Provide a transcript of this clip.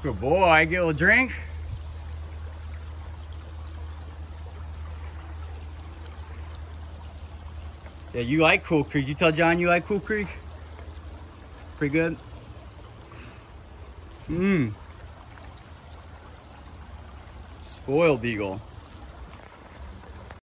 Good boy, get a little drink. Yeah, you like Cool Creek. You tell John you like Cool Creek? Pretty good? Spoiled beagle.